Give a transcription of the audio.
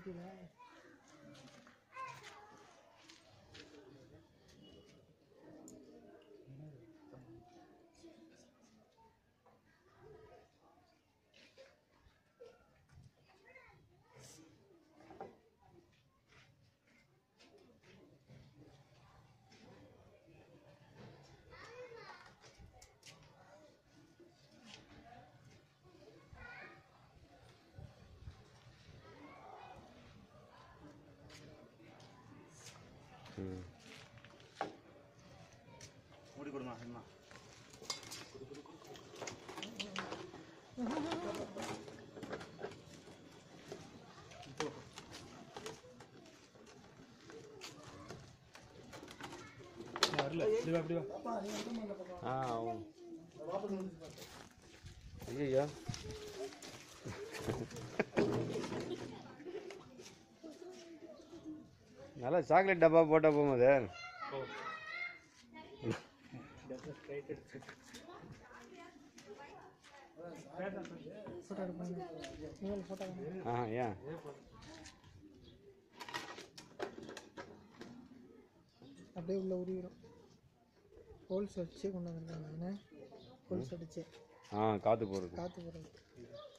மூடி கொடுமா அம்மா வரல அப்படி வா ஆகும் ஐயா நல்லா சாக்லேட் டப்பா போட்டால் போகும்போது ஏன் அப்படியே உள்ள உருவிடும் ஹோல்ஸ் அடிச்சு கொண்டு வந்துருக்காங்க ஹோல்ஸ் அடிச்சு காற்று போகிறது காற்று போகிறது